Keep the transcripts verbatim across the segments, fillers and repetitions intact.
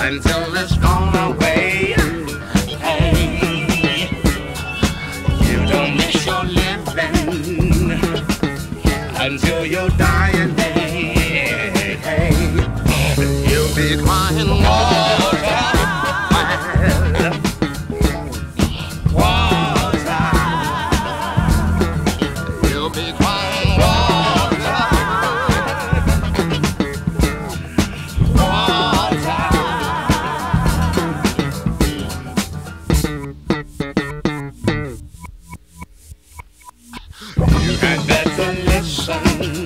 until it's gone away. Hey, you don't miss your living until your dying day. Hey, you'll be crying water, water. You'll be crying water, water. You had better listen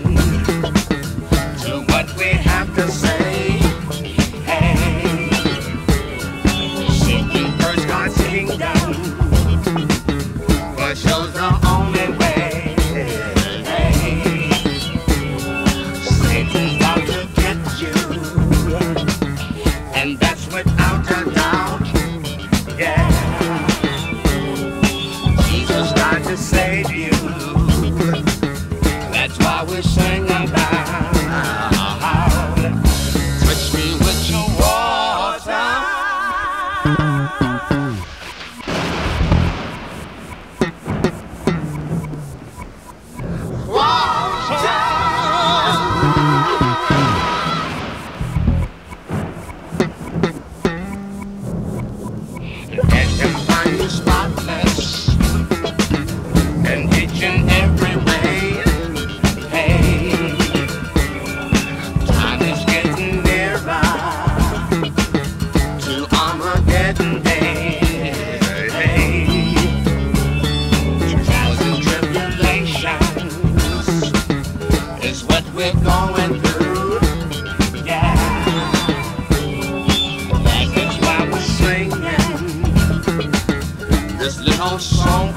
to what we have to say. Hey, seeking first God's kingdom, for show's the only way. Hey, Satan's out to get you, and that's without a doubt. Yeah, Jesus died to save you. That's why we sing about. Touch me with your water. Water. Let him find you spotless and each and every way. Hey, time is getting nearer to Armageddon Day. Hey, trials and tribulations is what we're going through. Yeah, that's why we're singing this little song